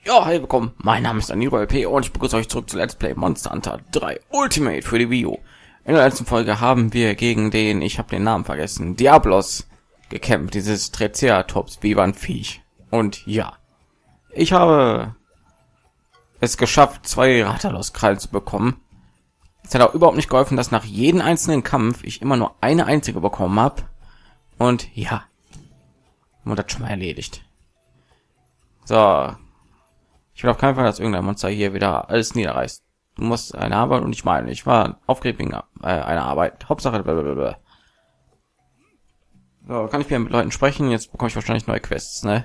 Ja, hey, willkommen. Mein Name ist Daniel P. und ich begrüße euch zurück zu Let's Play Monster Hunter 3 Ultimate für die Wii U. In der letzten Folge haben wir gegen den, ich habe den Namen vergessen, Diablos gekämpft, dieses Triceratops Viech. Und ja, ich habe es geschafft, 2 Rathalos-Krallen zu bekommen. Es hat auch überhaupt nicht geholfen, dass nach jedem einzelnen Kampf ich immer nur eine einzige bekommen habe. Und ja, wurde das schon mal erledigt. So. Ich will auf keinen Fall, dass irgendein Monster hier wieder alles niederreißt. Du musst eine Arbeit und ich meine, ich war aufgeregt wegen einer Arbeit. Hauptsache blablabla. So, kann ich wieder mit Leuten sprechen? Jetzt bekomme ich wahrscheinlich neue Quests, ne?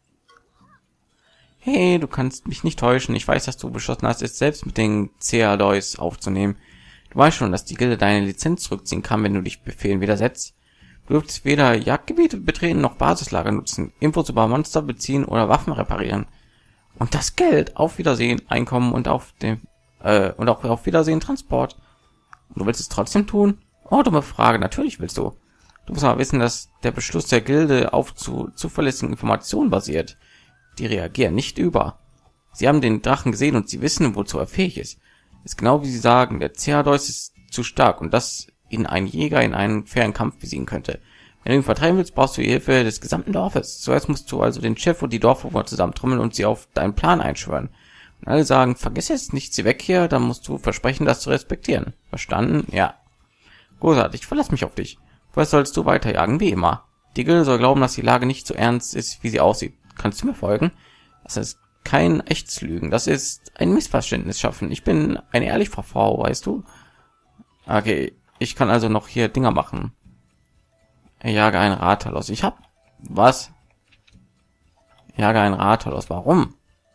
Hey, du kannst mich nicht täuschen. Ich weiß, dass du beschlossen hast, es selbst mit den Ceadeus aufzunehmen. Du weißt schon, dass die Gilde deine Lizenz zurückziehen kann, wenn du dich Befehlen widersetzt. Du dürftest weder Jagdgebiete betreten noch Basislager nutzen, Infos über Monster beziehen oder Waffen reparieren. Und das Geld, auf Wiedersehen, Einkommen und auf dem und auch auf Wiedersehen Transport. Und du willst es trotzdem tun? Oh, dumme Frage, natürlich willst du. Du musst aber wissen, dass der Beschluss der Gilde auf zuverlässigen Informationen basiert. Die reagieren nicht über. Sie haben den Drachen gesehen und sie wissen, wozu er fähig ist. Ist genau wie sie sagen, der Ceadeus ist zu stark und dass ihn ein Jäger in einen fairen Kampf besiegen könnte. Wenn du ihn vertreiben willst, brauchst du die Hilfe des gesamten Dorfes. Zuerst musst du also den Chef und die Dorfbewohner zusammentrommeln und sie auf deinen Plan einschwören. Und alle sagen, vergiss jetzt nicht, sie weg hier, dann musst du versprechen, das zu respektieren. Verstanden? Ja. Großartig, verlass mich auf dich. Was sollst du weiterjagen, wie immer? Die Gilde soll glauben, dass die Lage nicht so ernst ist, wie sie aussieht. Kannst du mir folgen? Das ist kein echtes Lügen, das ist ein Missverständnis schaffen. Ich bin eine ehrliche Frau, weißt du? Okay, ich kann also noch hier Dinger machen. Jage ein Rathalos. Ich hab... Was? Jage ein Rathalos. Warum?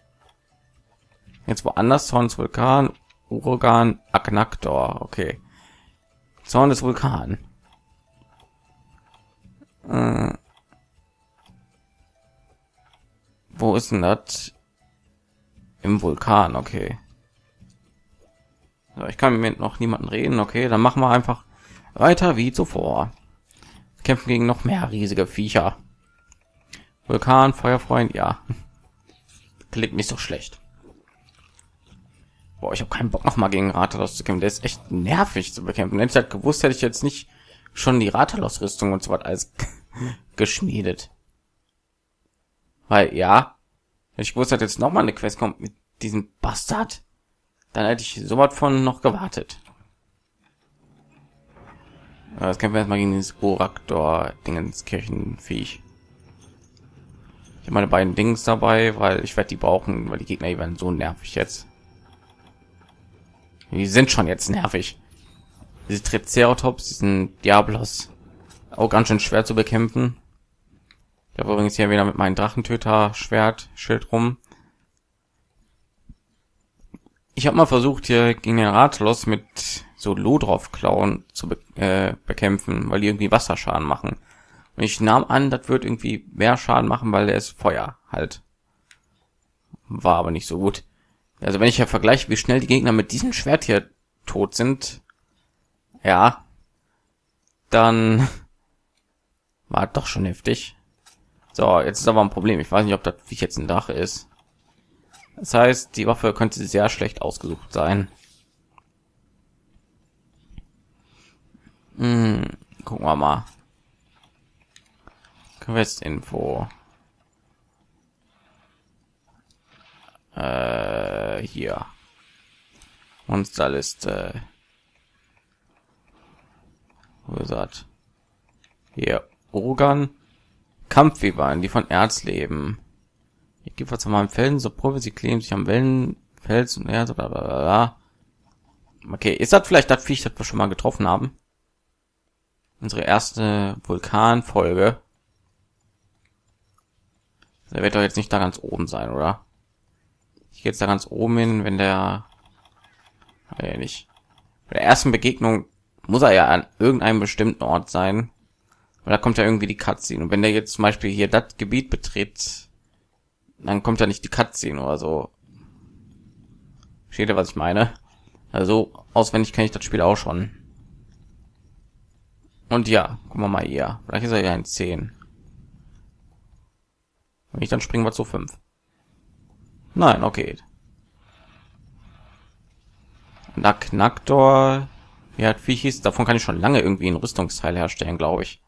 Jetzt woanders. Zorn des Vulkan, Uragan, Aknaktor. Okay. Zorn des Vulkan. Wo ist denn das? Im Vulkan, okay. So, ich kann mit noch niemanden reden. Okay, dann machen wir einfach weiter wie zuvor. Kämpfen gegen noch mehr riesige Viecher. Vulkan, Feuerfreund, ja. Klingt nicht so schlecht. Boah, ich habe keinen Bock noch mal gegen Rathalos zu kämpfen. Der ist echt nervig zu bekämpfen. Wenn ich halt gewusst hätte, ich jetzt nicht schon die Rathalos-Rüstung und so was alles geschmiedet. Weil, ja, wenn ich gewusst hätte, jetzt noch mal eine Quest kommt mit diesem Bastard, dann hätte ich so was von noch gewartet. Das kämpfen wir erstmal gegen dieses Oraktor-Dingenskirchenviech. Ich habe meine beiden Dings dabei, weil ich werde die brauchen, weil die Gegner die werden so nervig jetzt. Die sind schon jetzt nervig. Diese Triceratops, diesen Diablos, auch ganz schön schwer zu bekämpfen. Ich habe übrigens hier wieder mit meinem Drachentöter-Schwert-Schild rum. Ich habe mal versucht, hier gegen den Rathalos mit so Lodrov-Klauen zu bekämpfen, weil die irgendwie Wasserschaden machen. Und ich nahm an, das wird irgendwie mehr Schaden machen, weil der ist Feuer halt. War aber nicht so gut. Also wenn ich ja vergleiche, wie schnell die Gegner mit diesem Schwert hier tot sind, ja, dann war doch schon heftig. So, jetzt ist aber ein Problem. Ich weiß nicht, ob das wie jetzt ein Drache ist. Das heißt, die Waffe könnte sehr schlecht ausgesucht sein. Gucken wir mal. Quest-Info. Hier. Monsterliste. Wo ist das? Hier. Uragan. Kampfwebern, die von Erz leben. Ich gebe was zu meinem Felsen, so Probe, sie kleben sich am Wellenfels und Erz, bla bla bla. Okay, ist das vielleicht das Viech, das wir schon mal getroffen haben? Unsere erste Vulkanfolge. Der wird doch jetzt nicht da ganz oben sein, oder? Ich gehe jetzt da ganz oben hin, wenn der... Ja, nicht. Bei der ersten Begegnung muss er ja an irgendeinem bestimmten Ort sein. Weil da kommt ja irgendwie die Cutscene. Und wenn der jetzt zum Beispiel hier das Gebiet betritt, dann kommt ja nicht die Cutscene oder so. Versteht ihr, was ich meine? Also, auswendig kenne ich das Spiel auch schon. Und ja, gucken wir mal hier. Vielleicht ist er ja ein 10. Wenn nicht, dann springen wir zu 5. Nein, okay. Da Knacktor. Ja, wie hieß, davon kann ich schon lange irgendwie ein Rüstungsteil herstellen, glaube ich.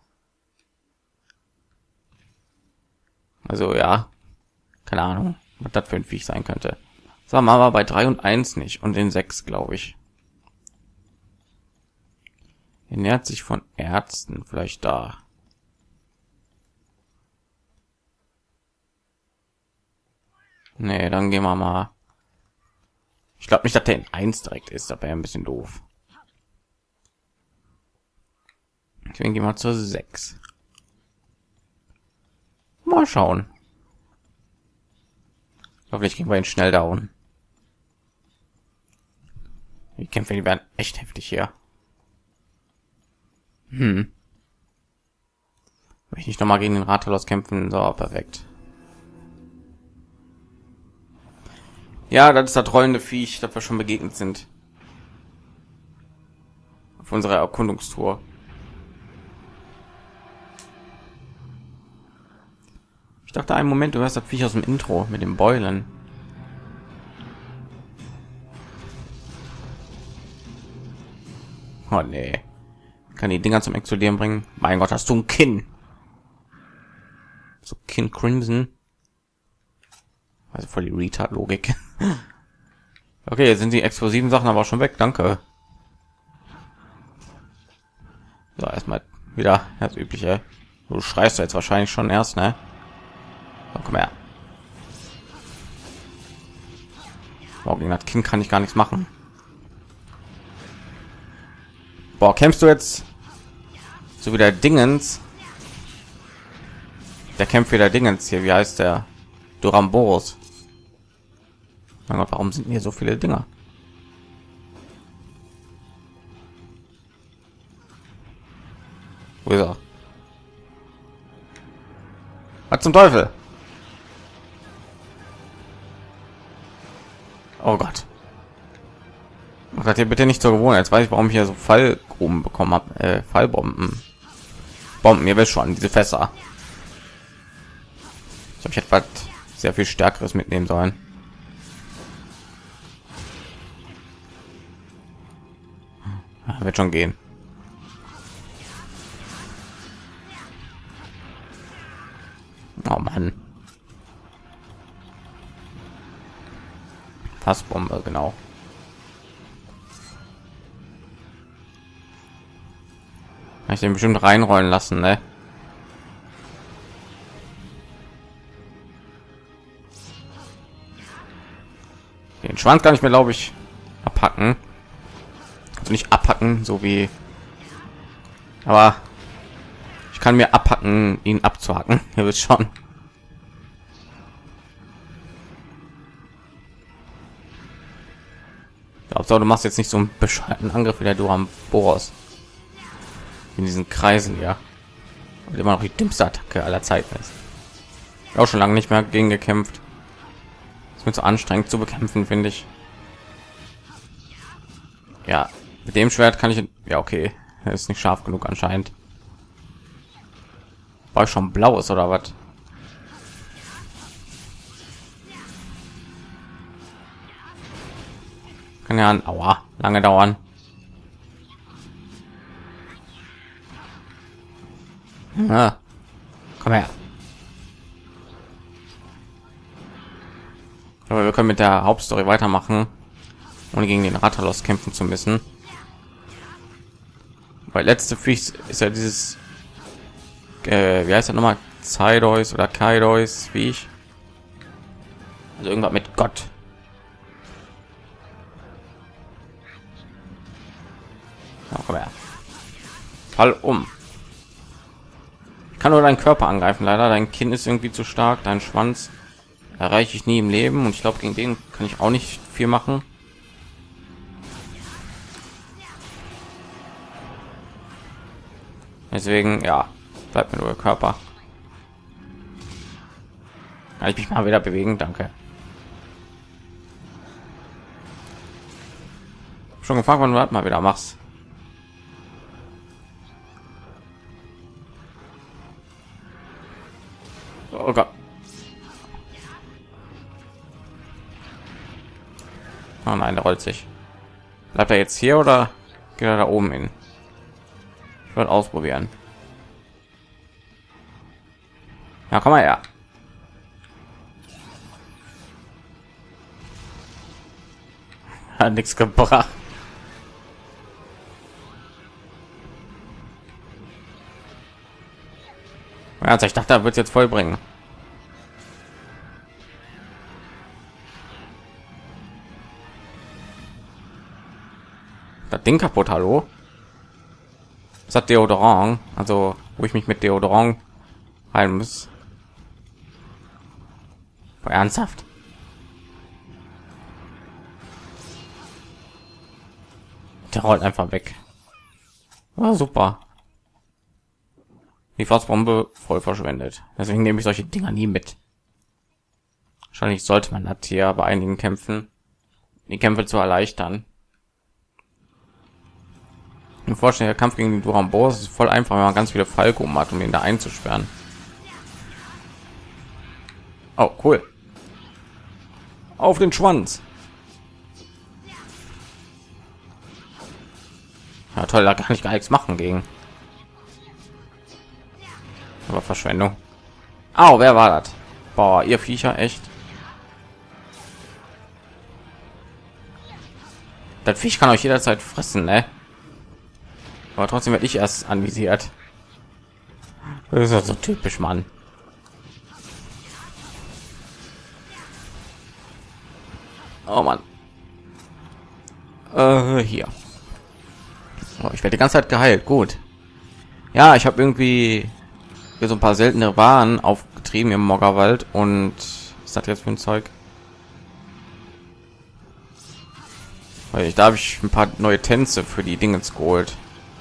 Also ja, keine Ahnung, was das für ein Viech sein könnte. Sagen wir mal bei 3 und 1 nicht und in 6, glaube ich. Er nähert sich von Ärzten, vielleicht da. Nee, dann gehen wir mal. Ich glaube nicht, dass der in 1 direkt ist, das wäre ein bisschen doof. Deswegen gehen wir zur 6. Mal schauen. Hoffentlich kriegen wir ihn schnell down. Die Kämpfe, die werden echt heftig hier. Wenn ich nicht noch mal gegen den Rathalos kämpfen, so perfekt. Ja, das ist das rollende Viech, das wir schon begegnet sind. Auf unserer Erkundungstour. Ich dachte einen Moment, du hörst das Viech aus dem Intro mit dem Beulen. Oh nee. Kann die Dinger zum Explodieren bringen? Mein Gott, hast du ein Kinn? So Kinn Crimson. Also voll die Retard-Logik. Okay, jetzt sind die explosiven Sachen aber schon weg. Danke. So, erstmal wieder das Übliche. Du schreist jetzt wahrscheinlich schon erst, ne? So, komm her. Boah, gegen das Kind kann ich gar nichts machen. Boah, kämpfst du jetzt so wie der Dingens? Der kämpft wieder Dingens hier. Wie heißt der? Duramboros. Mein Gott, warum sind hier so viele Dinger? Wo ist er? Was zum Teufel? Oh Gott. Mach das hier bitte nicht zur Gewohnheit. Jetzt weiß ich, warum ich hier so Fallgruben bekommen habe. Fallbomben. Bomben, ihr wisst schon, diese Fässer. Ich habe etwas sehr viel Stärkeres mitnehmen sollen. Wird schon gehen. Oh Mann. Fassbombe, genau. Kann ich den bestimmt reinrollen lassen, ne? Den Schwanz kann ich mir, glaube ich, abhacken. Also nicht abhacken, so wie, aber ich kann mir abhacken, ihn abzuhacken. Ihr wisst schon. So, du machst jetzt nicht so einen bescheuerten Angriff wie der Duramboros in diesen Kreisen, ja. Und immer noch die dümmste Attacke aller Zeiten ist. Auch schon lange nicht mehr gegen gekämpft. Ist mir zu anstrengend zu bekämpfen, finde ich. Ja, mit dem Schwert kann ich, ja okay, er ist nicht scharf genug anscheinend. War ich schon blaues oder was? Kann ja aua, lange dauern. Ja. Komm her. Aber wir können mit der Hauptstory weitermachen, ohne gegen den Rathalos kämpfen zu müssen. Weil letzte Viech ist ja dieses, wie heißt er nochmal? Zeideus oder Kaideus, wie ich. Also irgendwas mit Gott. Ja, komm her. Fall um. Ich kann nur deinen Körper angreifen, leider. Dein Kinn ist irgendwie zu stark. Dein Schwanz erreiche ich nie im Leben. Und ich glaube, gegen den kann ich auch nicht viel machen. Deswegen, ja, bleibt mir nur der Körper. Kann ich mich mal wieder bewegen? Danke. Schon gefragt, wann du das mal wieder machst. Oh Gott. Oh nein, der rollt sich. Bleibt er jetzt hier oder geht er da oben hin? Ich würde ausprobieren. Ja, komm mal her. Hat nichts gebracht. Also ich dachte, er wird jetzt voll bringen. Das Ding kaputt, hallo? Das hat Deodorant, also wo ich mich mit Deodorant heilen muss. Ernsthaft? Der rollt einfach weg. Ah, super. Die Fassbombe voll verschwendet. Deswegen nehme ich solche Dinger nie mit. Wahrscheinlich sollte man das hier bei einigen Kämpfen, die Kämpfe zu erleichtern. Im Vorstellen, der Kampf gegen den Durambos ist voll einfach, wenn man ganz viele Falco hat, um ihn da einzusperren. Oh, cool. Auf den Schwanz. Ja, toll, da kann ich gar nichts machen gegen. Aber Verschwendung. Au, wer war das? Boah, ihr Viecher, echt. Das Viech kann euch jederzeit fressen, ne? Aber trotzdem werde ich erst anvisiert. Das ist ja so typisch, Mann. Oh Mann. Hier. Oh, ich werde die ganze Zeit geheilt. Gut. Ja, ich habe irgendwie hier so ein paar seltene Waren aufgetrieben im Moggerwald. Und was ist das jetzt für ein Zeug? Weil da habe ich ein paar neue Tänze für die Dingens geholt.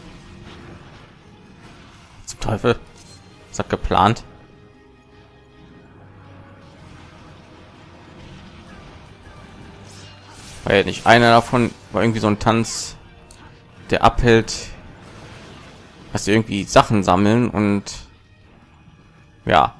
Zum Teufel. Was hat geplant? Weil nicht einer davon war irgendwie so ein Tanz, der abhält, dass sie irgendwie Sachen sammeln und ja,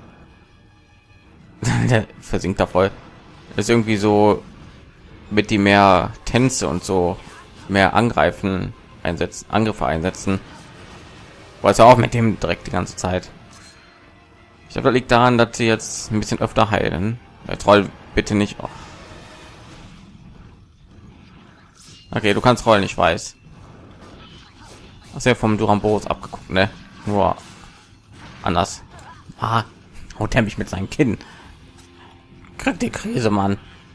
der versinkt da voll. Das ist irgendwie so, mit die mehr Tänze und so mehr angreifen einsetzen, Angriffe einsetzen, weil es ja auch mit dem direkt die ganze Zeit. Ich glaube, das liegt daran, dass sie jetzt ein bisschen öfter heilen. Der Troll bitte nicht. Oh. Okay, du kannst rollen, ich weiß. Hast ja vom Durambos abgeguckt, ne? Nur anders. Ah, haut er mich mit seinem Kinn. Kriegt die Krise, Mann.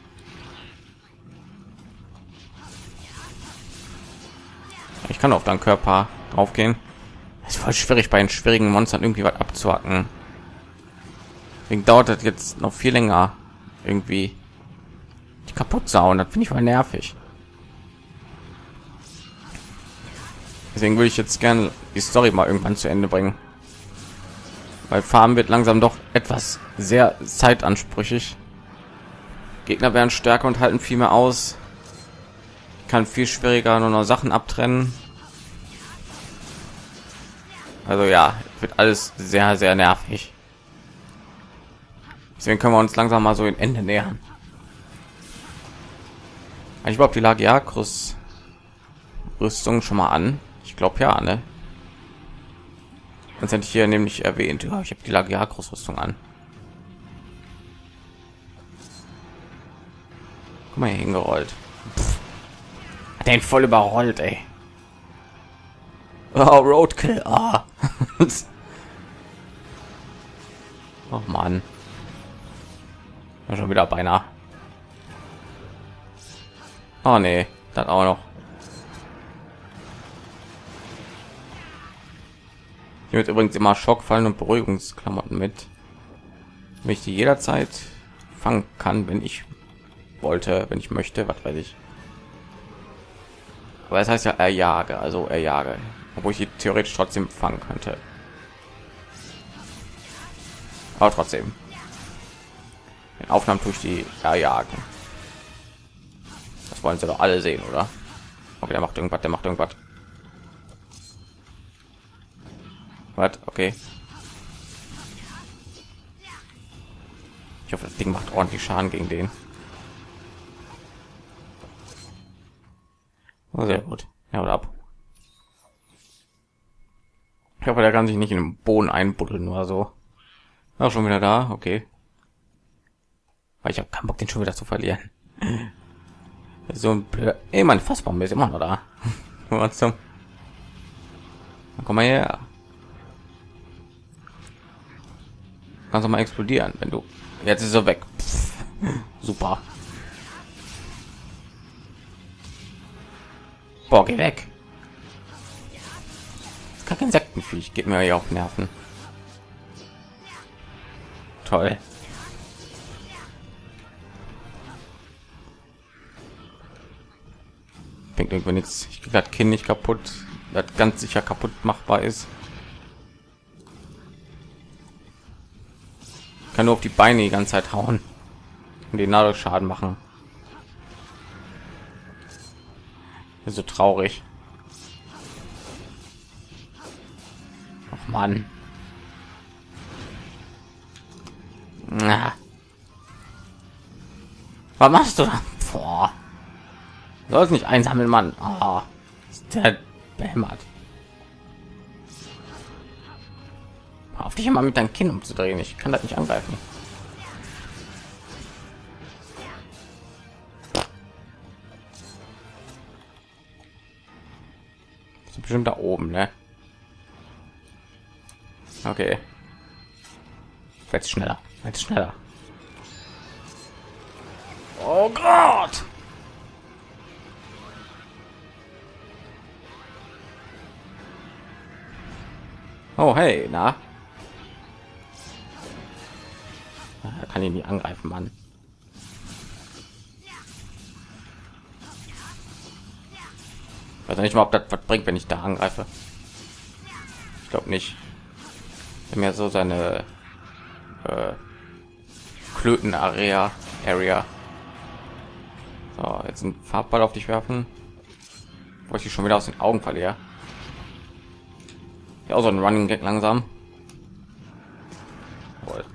Ich kann auf deinen Körper drauf gehen. Ist voll schwierig bei den schwierigen Monstern irgendwie was abzuhacken. Deswegen dauert das jetzt noch viel länger, irgendwie die kaputt sauen. Das finde ich voll nervig. Deswegen würde ich jetzt gerne die Story mal irgendwann zu Ende bringen, weil Farmen wird langsam doch etwas sehr zeitansprüchig. Gegner werden stärker und halten viel mehr aus. Ich kann viel schwieriger nur noch Sachen abtrennen. Also ja, wird alles sehr, sehr nervig. Deswegen können wir uns langsam mal so ein Ende nähern. Ich glaube, die Lagiacrus Rüstung schon mal an. Ich glaube ja, ne? Sonst hätte ich hier nämlich erwähnt. Ja, ich habe die Lagiacrus Rüstung an. Guck mal hier hingerollt. Pff. Hat den voll überrollt, ey. Oh, Roadkill. Oh. Oh Mann. Ja, schon wieder beinahe. Oh nee, das auch noch. Hier wird übrigens immer Schockfallen und Beruhigungsklamotten mit, wenn ich die jederzeit fangen kann, wenn ich wollte, wenn ich möchte, was weiß ich. Aber es heißt ja erjage, also erjage, obwohl ich die theoretisch trotzdem fangen könnte. Aber trotzdem. In Aufnahmen tue ich die erjagen. Das wollen sie doch alle sehen, oder? Okay, der macht irgendwas, der macht irgendwas. Was? Okay. Ich hoffe, das Ding macht ordentlich Schaden gegen den. Oh, sehr gut. Ja, oder ab. Ich hoffe, der kann sich nicht in den Boden einbuddeln oder so. Auch schon wieder da, okay. Weil ich habe keinen Bock, den schon wieder zu verlieren. So ein blöd. Ey, mein Fassbombe ist immer noch da. Was zum? Komm mal her. Kannst du mal explodieren, wenn du. Jetzt ist er weg. Pff. Super. Boah, geh weg. Kein Insektenviech, geht mir hier auf Nerven. Toll. Bringt irgendwie nichts. Ich krieg das Kind nicht kaputt, das ganz sicher kaputt machbar ist. Ich kann nur auf die Beine die ganze Zeit hauen und den dadurch Schaden machen. Das ist so traurig. Ach Mann. Na. Was machst du da? Boah. Du sollst nicht einsammeln, Mann. Oh, ist der behämmert. Auf dich immer mit deinem Kinn umzudrehen. Ich kann das nicht angreifen. Ist bestimmt da oben, ne? Okay. Jetzt schneller. Jetzt schneller. Oh Gott! Oh hey, na? Er kann ihn nie angreifen, Mann. Weiß nicht mal, ob das was bringt, wenn ich da angreife. Ich glaube nicht. Wenn mir so seine Klöten-Area. So, jetzt einen Farbball auf dich werfen, wo ich die schon wieder aus den Augen verliere. Ja, auch so ein Running Gag langsam. Jawohl.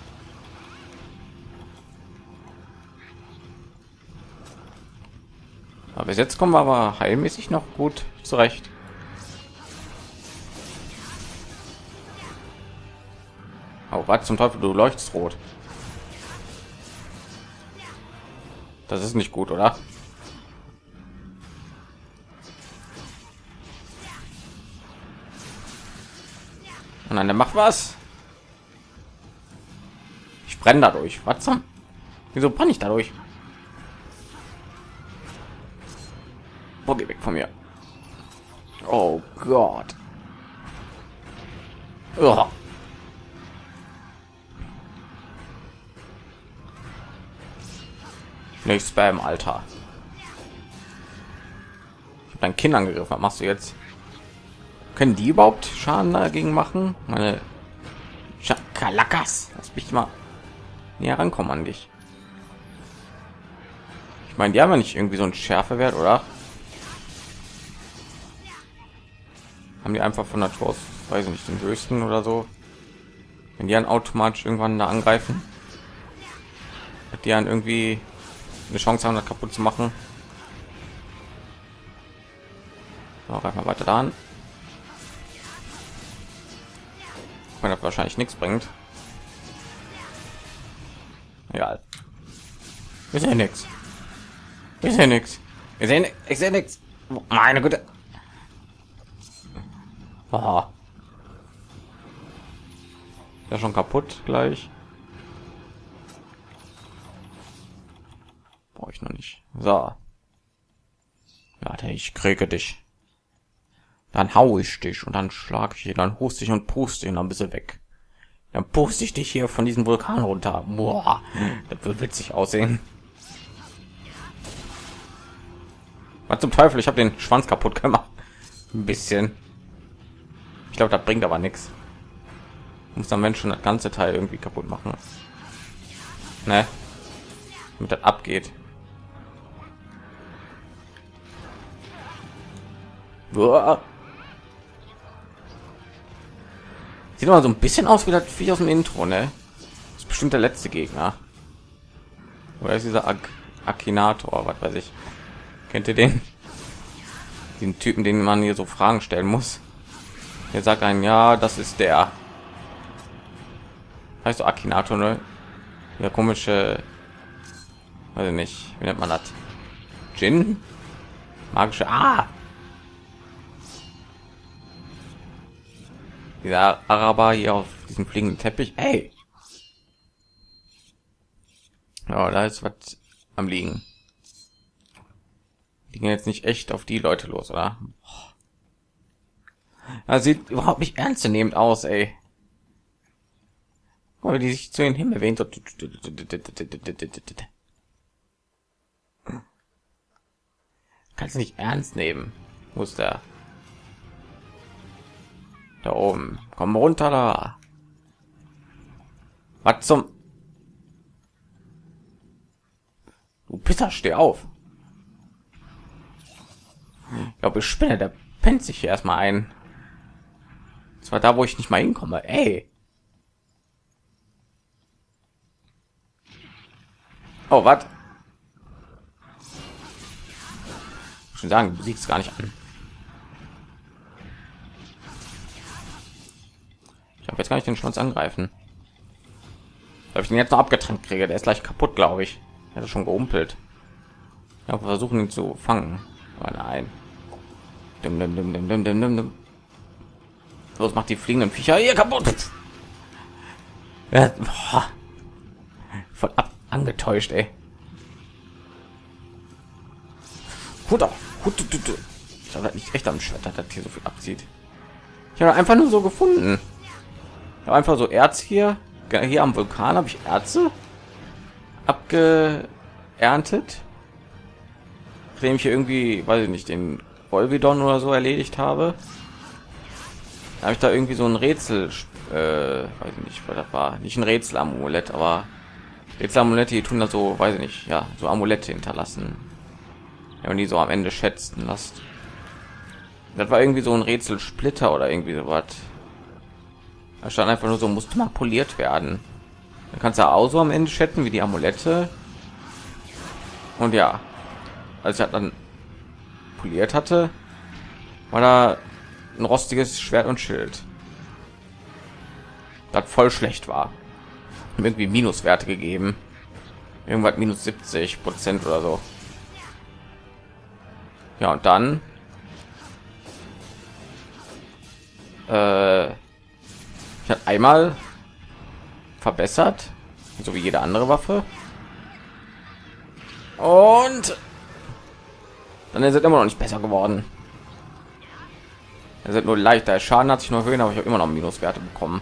Aber bis jetzt kommen wir aber heilmäßig noch gut zurecht. Oh, was zum Teufel, du leuchtest rot. Das ist nicht gut, oder? Und dann der macht was. Ich brenne dadurch. Was zum? Wieso brenne ich dadurch? Boah, geh weg von mir. Oh Gott. Oh. Nicht Spam, Alter. Ich habe dein Kind angegriffen. Was machst du jetzt? Können die überhaupt Schaden dagegen machen? Meine Schakalakas. Lass mich mal näher rankommen an dich. Ich meine, die haben ja nicht irgendwie so einen Schärfewert, oder? Haben die einfach von Natur aus, weiß ich nicht, den höchsten oder so? Wenn die dann automatisch irgendwann da angreifen, hat die dann irgendwie eine Chance haben, das kaputt zu machen. So, greif mal weiter da an. Wenn das wahrscheinlich nichts bringt. Egal. Ist ja nichts. Ist ja nichts. Ich sehe nichts. Meine Güte. Oh. Ja, schon kaputt gleich. Brauche ich noch nicht. So. Warte, ich kriege dich. Dann hau ich dich und dann schlag ich dich, dann huste ich und puste ihn, dann bist du weg. Dann puste ich dich hier von diesem Vulkan runter. Boah, das wird witzig aussehen. Was zum Teufel, ich habe den Schwanz kaputt gemacht. Ein bisschen. Ich glaube, das bringt aber nichts. Muss dann Menschen das ganze Teil irgendwie kaputt machen. Ne? Damit das abgeht. Boah. Sieht mal so ein bisschen aus wie das Vieh aus dem Intro, ne? Das ist bestimmt der letzte Gegner. Oder ist dieser Akinator, was weiß ich. Kennt ihr den? den Typen, den man hier so Fragen stellen muss. Der sagt einem, ja, das ist der. Heißt du Akinator, ne? Der komische, weiß ich nicht, wie nennt man das? Djinn? Magische, dieser Araber hier auf diesem fliegenden Teppich. Ey. Ja, da ist was am liegen. Die gehen jetzt nicht echt auf die Leute los, oder? Das sieht überhaupt nicht ernstzunehmend aus, ey. Guck mal, wie die sich zu den Himmel wehen. So. Kannst du nicht ernst nehmen. Wo ist der? Da oben. Komm runter da. Was zum... Du Pisser, steh auf. Ich glaube, ich spinne, der pennt sich hier erstmal ein. Das war da, wo ich nicht mal hinkomme. Ey. Oh, was? Schon sagen, du siehst gar nicht an. Ich habe jetzt gar nicht den Schwanz angreifen. Ob ich den jetzt noch abgetrennt kriege, der ist gleich kaputt, glaube ich. Er hat schon geumpelt. Ja, wir versuchen ihn zu fangen. Aber nein. Los, macht die fliegenden Viecher hier kaputt. Ja, voll angetäuscht, ey. Hutter. Ich habe nicht echt am Schwert, dass das hier so viel abzieht. Ich habe einfach nur so gefunden. Ich habe einfach so Erz hier. Hier am Vulkan habe ich Erze abgeerntet. Nachdem ich hier irgendwie, weiß ich nicht, den Volvidon oder so erledigt habe. Da habe ich da irgendwie so ein Rätsel, weiß ich nicht, was das war. Nicht ein Rätselamulett, aber Rätselamulette, die tun da so, weiß ich nicht, ja, so Amulette hinterlassen. Ja, und die so am Ende schätzen lasst. Das war irgendwie so ein Rätselsplitter oder irgendwie so was. Da stand einfach nur so, musste mal poliert werden. Dann kannst du auch so am Ende schätzen wie die Amulette. Und ja, als ich dann poliert hatte, war da ein rostiges Schwert und Schild. Das voll schlecht war. Irgendwie Minuswerte gegeben. Irgendwas minus 70% oder so. Ja, und dann ich habe einmal verbessert, so wie jede andere Waffe. Und dann ist es immer noch nicht besser geworden. Es ist nur leichter. Schaden hat sich nur erhöht, aber ich habe immer noch Minuswerte bekommen.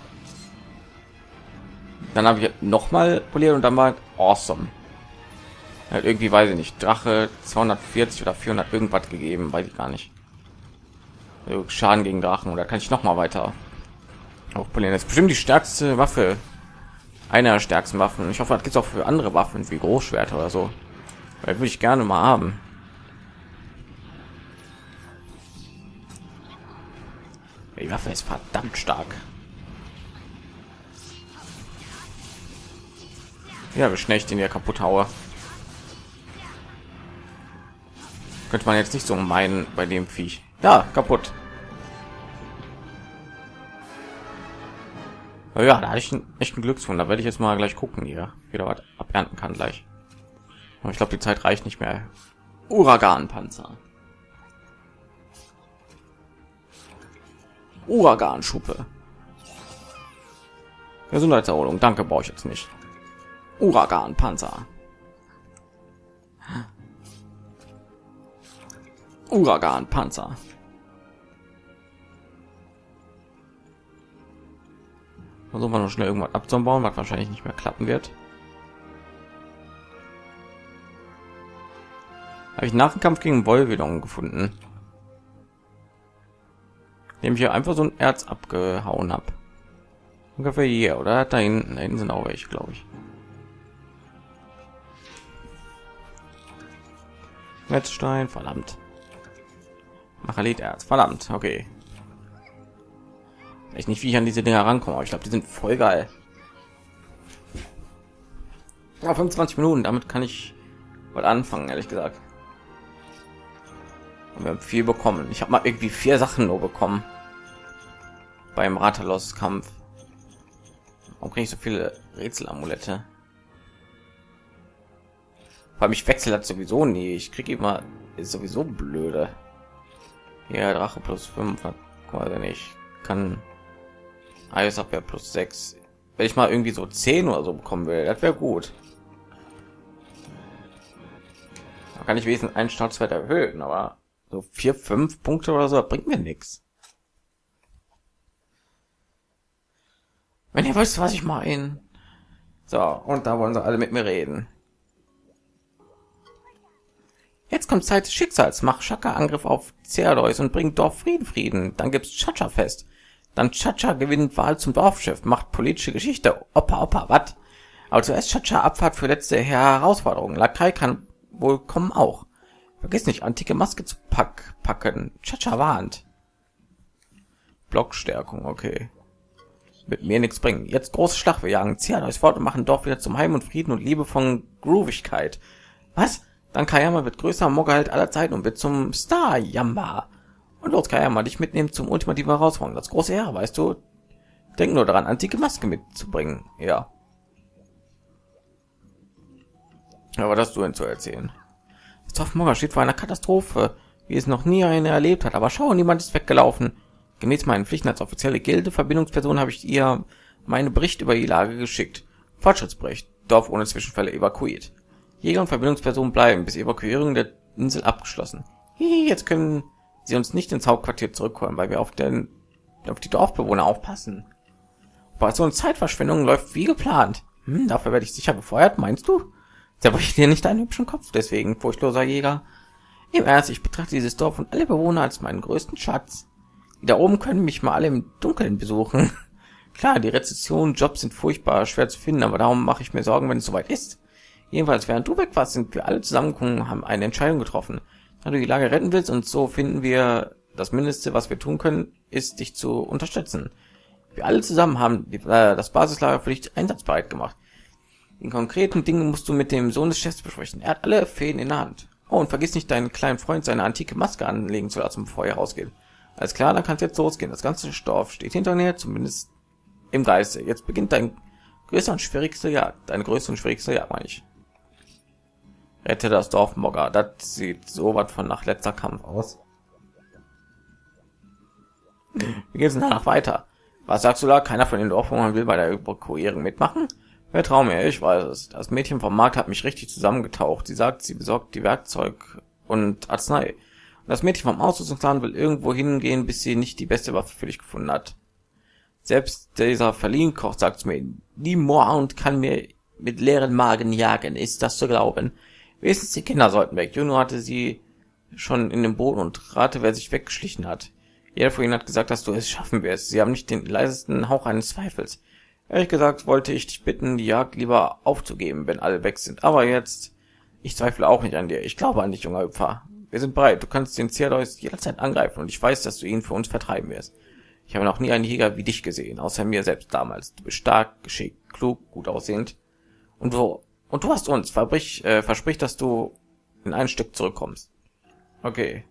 Dann habe ich noch mal poliert und dann war awesome. Hat irgendwie, weiß ich nicht, Drache 240 oder 400 irgendwas gegeben, weiß ich gar nicht. Also Schaden gegen Drachen, oder kann ich noch mal weiter aufpolieren? Das ist bestimmt die stärkste Waffe, eine der stärksten Waffen. Ich hoffe, das gibt es auch für andere Waffen wie Großschwerter oder so, weil würde ich gerne mal haben. Die Waffe ist verdammt stark. Ja, wie schnell ich den hier kaputt haue. Könnte man jetzt nicht so meinen bei dem Viech. Ja, kaputt. Ja, da hatte ich einen echten Glücksfund. Da werde ich jetzt mal gleich gucken, hier wieder was abernten kann gleich. Aber ich glaube, die Zeit reicht nicht mehr. Uraganpanzer. Uraganschuppe. Gesundheitserholung. Danke, brauche ich jetzt nicht. Uraganpanzer. Uraganpanzer. Versuchen wir noch schnell irgendwas abzubauen, was wahrscheinlich nicht mehr klappen wird. Habe ich nach dem Kampf gegen Volvidon gefunden, dem ich hier einfach so ein Erz abgehauen habe. Ungefähr hier, oder? Da hinten sind auch welche, glaube ich. Netzstein, verdammt. Machaliterz, verdammt, okay. Ich nicht, wie ich an diese Dinger rankomme, aber ich glaube, die sind voll geil. Ja, 25 Minuten, damit kann ich was anfangen, ehrlich gesagt. Wir haben viel bekommen. Ich habe mal irgendwie 4 Sachen nur bekommen beim Ratalos-Kampf. Warum kriege ich so viele Rätselamulette? Weil mich wechselt hat sowieso nie. Ich kriege immer, ist sowieso blöde. Ja, Drache plus 5. Also nicht. Kann Eisabwehr plus 6. Wenn ich mal irgendwie so 10 oder so bekommen will, das wäre gut. Da kann ich wenigstens einen Startwert erhöhen, aber so 4, 5 Punkte oder so bringt mir nichts. Wenn ihr wisst, was ich meine. So, und da wollen sie alle mit mir reden. Jetzt kommt Zeit des Schicksals. Mach Shaka-Angriff auf Ceadeus und bringt Dorf Frieden. Dann gibt's Chacha-Fest. Dann Chacha gewinnt Wahl zum Dorfchef, macht politische Geschichte. Opa, wat? Aber zuerst Chacha Abfahrt für letzte Herausforderung. Lakai kann wohl kommen auch. Vergiss nicht, antike Maske zu packen. Chacha warnt. Blockstärkung, okay. Mit mir nichts bringen. Jetzt große Schlacht. Wir jagen Ceadeus fort und machen Dorf wieder zum Heim und Frieden und Liebe von Groovigkeit. Was? Dann Kayama wird größer Moggerheld aller Zeiten und wird zum Star Yamba. Und los, Kayama, dich mitnehmen zum ultimativen Herausforderung. Das große Ehre, weißt du? Denk nur daran, antike Maske mitzubringen. Ja. Aber das du denn zu erzählen? Das Dorf Mogger steht vor einer Katastrophe, wie es noch nie eine erlebt hat. Aber schau, niemand ist weggelaufen. Gemäß meinen Pflichten als offizielle Gilde-Verbindungsperson habe ich ihr meine Bericht über die Lage geschickt. Fortschrittsbericht. Dorf ohne Zwischenfälle evakuiert. Jäger und Verbindungspersonen bleiben, bis Evakuierung der Insel abgeschlossen. Hihi, jetzt können sie uns nicht ins Hauptquartier zurückholen, weil wir auf die Dorfbewohner aufpassen. Operation Zeitverschwendung läuft wie geplant. Dafür werde ich sicher befeuert, meinst du? Zerbrich dir nicht deinen hübschen Kopf, deswegen, furchtloser Jäger. Im Ernst, ich betrachte dieses Dorf und alle Bewohner als meinen größten Schatz. Die da oben können mich mal alle im Dunkeln besuchen. Klar, die Rezession, Jobs sind furchtbar schwer zu finden, aber darum mache ich mir Sorgen, wenn es soweit ist. Jedenfalls, während du weg warst, sind wir alle zusammengekommen, haben eine Entscheidung getroffen. Da du die Lage retten willst und so finden wir, das Mindeste, was wir tun können, ist, dich zu unterstützen. Wir alle zusammen haben das Basislager für dich einsatzbereit gemacht. Die konkreten Dinge musst du mit dem Sohn des Chefs besprechen. Er hat alle Fäden in der Hand. Oh, und vergiss nicht, deinen kleinen Freund seine antike Maske anlegen zu lassen, bevor er rausgeht. Alles klar, dann kannst du jetzt losgehen. Das ganze Dorf steht hinter dir, zumindest im Geiste. Jetzt beginnt deine größte und schwierigste Jagd, meine ich. Rette das Dorf Mogger. Das sieht so was von nach letzter Kampf aus. Wie geht's denn danach weiter? Was sagst du da? Keiner von den Dorfbewohnern will bei der Evakuierung mitmachen? Vertrau mir, ich weiß es. Das Mädchen vom Markt hat mich richtig zusammengetaucht. Sie sagt, sie besorgt die Werkzeug und Arznei. Und das Mädchen vom Ausrüstungsladen will irgendwo hingehen, bis sie nicht die beste Waffe für dich gefunden hat. Selbst dieser Verliehen-Koch sagt mir, die Moorhound kann mir mit leeren Magen jagen. Ist das zu glauben? Wenigstens die Kinder sollten weg. Juno hatte sie schon in dem Boden und rate, wer sich weggeschlichen hat. Jeder von ihnen hat gesagt, dass du es schaffen wirst. Sie haben nicht den leisesten Hauch eines Zweifels. Ehrlich gesagt wollte ich dich bitten, die Jagd lieber aufzugeben, wenn alle weg sind. Aber jetzt, ich zweifle auch nicht an dir. Ich glaube an dich, junger Hüpfer. Wir sind bereit. Du kannst den Ceadeus jederzeit angreifen und ich weiß, dass du ihn für uns vertreiben wirst. Ich habe noch nie einen Jäger wie dich gesehen, außer mir selbst damals. Du bist stark, geschickt, klug, gut aussehend. Und du hast uns. Versprich, dass du in ein Stück zurückkommst. Okay.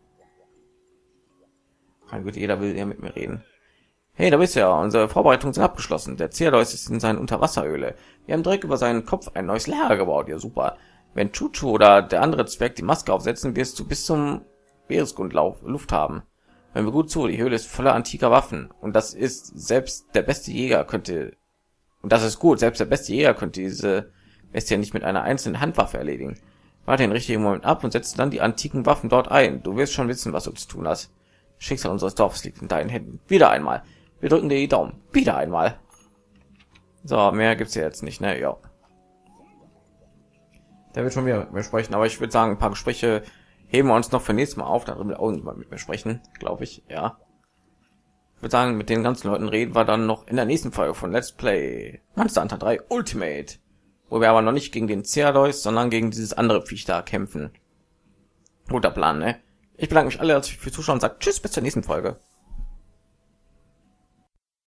Mein Gott, jeder will ja mit mir reden. Hey, da bist du ja. Unsere Vorbereitungen sind abgeschlossen. Der Ceadeus ist in seinen Unterwasserhöhle. Wir haben direkt über seinen Kopf ein neues Lager gebaut. Ja, super. Wenn Chuchu oder der andere Zwerg die Maske aufsetzen, wirst du bis zum Meeresgrundlauf Luft haben. Hören wir gut zu, die Höhle ist voller antiker Waffen. Und das ist selbst der beste Jäger könnte... Und das ist gut, selbst der beste Jäger könnte diese Bestie nicht mit einer einzelnen Handwaffe erledigen. Warte den richtigen Moment ab und setze dann die antiken Waffen dort ein. Du wirst schon wissen, was du zu tun hast. Das Schicksal unseres Dorfes liegt in deinen Händen. Wieder einmal. Wir drücken dir die Daumen. Wieder einmal. So, mehr gibt's ja jetzt nicht, ne? Ja. Der wird schon wieder mit mir sprechen, aber ich würde sagen, ein paar Gespräche heben wir uns noch für nächstes Mal auf. Da will auch niemand mit mir sprechen, glaube ich, ja. Ich würde sagen, mit den ganzen Leuten reden wir dann noch in der nächsten Folge von Let's Play Monster Hunter 3 Ultimate. Wo wir aber noch nicht gegen den Ceadeus, sondern gegen dieses andere Viech da kämpfen. Guter Plan, ne? Ich bedanke mich alle herzlich fürs Zuschauen und sage Tschüss, bis zur nächsten Folge.